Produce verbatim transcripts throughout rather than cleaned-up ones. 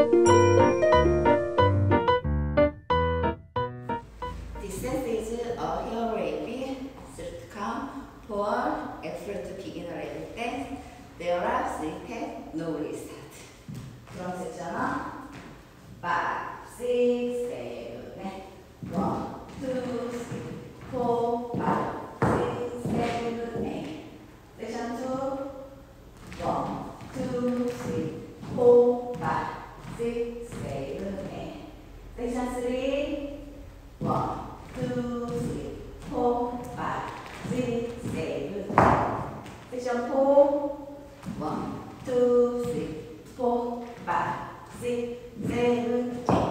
This is a hair wavy sitcom for expert beginner level dance. There are three steps, no restart. 그럼 섹션은 five, six, seven, eight. one, two, three, four, five, six, seven, eight. 섹션 two. one, two, three, four, five, six, seven, eight. 섹션 three. one, two, three, four, five, six, seven, eight. 섹션 four. one, two, three, four, five, six, seven, eight.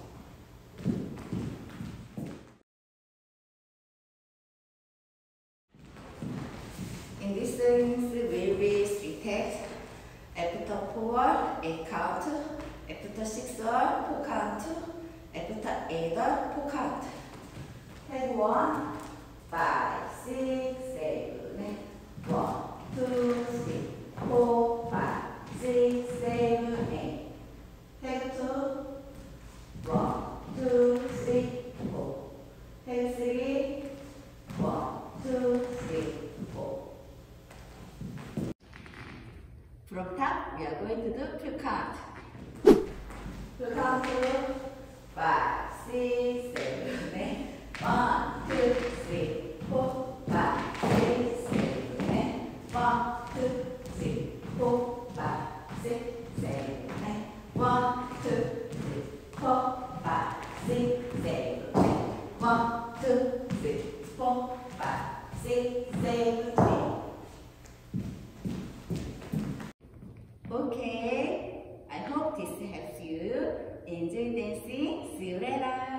In this things will be three takes. After four, eight count. After six, four count. After eight, four count. Take one, five, six, seven, eight. One, two, three, four, five, six, seven, eight. Take two. One, two, three, four. Take three. One, two, three, four. From top, we are going to do full count. Full count to five, six, seven, eight. One, two, three, four, five, six, seven, eight. One, two, three, four, five, six, seven, eight. One, two, three, four, five, six, seven, eight. One, two, three, four, five, six, seven, eight. Okay, I hope this helps you. Enjoy dancing. See you later.